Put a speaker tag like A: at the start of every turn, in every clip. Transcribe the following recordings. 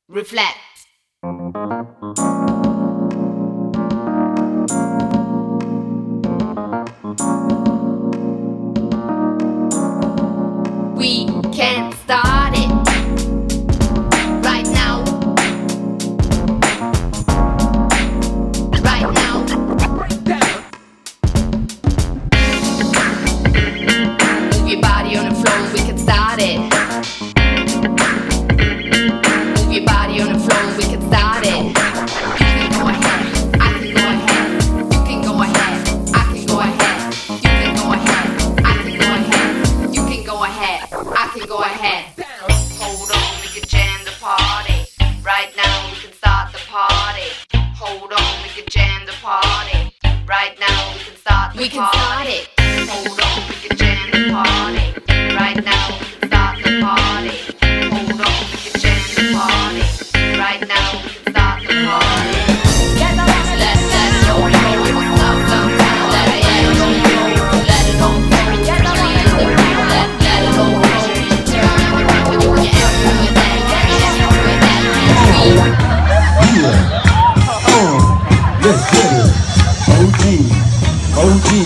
A: Reflect. We can start it right now. Right now. Move your body on the floor, we can start it. Move your body on the floor, we can start it. You can go ahead, I can go ahead. You can go ahead, I can go ahead. You can go ahead, I can go ahead. You can go ahead, I can go ahead. Hold on, we can jam the party. Right now we can start the party. Hold on, we can jam the party. Right now we can start the party. We can start it. Hold on, we can jam the party. Right now we can start the party. Hold on, we can jam the party. Right now we can start the party. Let's go, let it all go. Let it all go. Let it all go. Let it all go.
B: Let's get it. OG,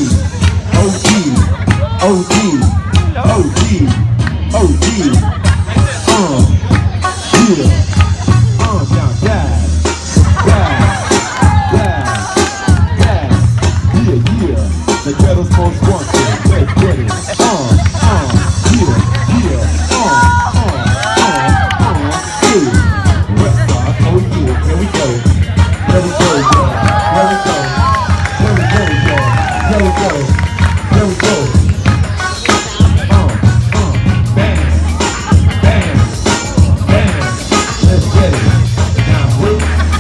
B: the ghetto's most wanted. Let's get it. Here we go. Here we go, y'all. Here we go. Here we go, y'all. Here we go. Here we go. Bang. Bang. Bang. Let's get it. Now, whip.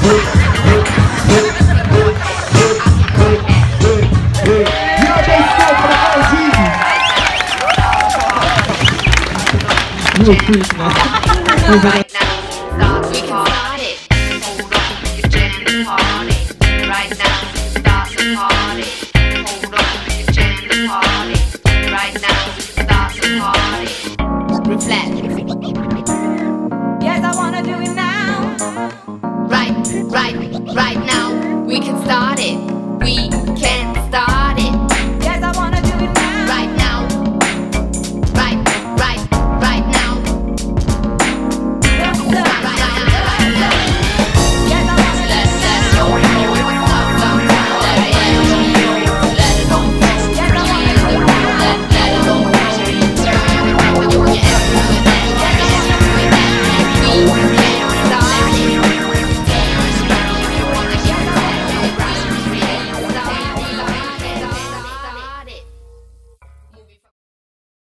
B: You know they still for the OGs. You a freak, man.
A: Right now, we can start it. Hold on, we can jam the party. Right now, we can start the party. Hold on, we can jam the party. Right now, we can start the party. Reflect.
C: Yes, I wanna do it now.
A: Right now, we can start it. We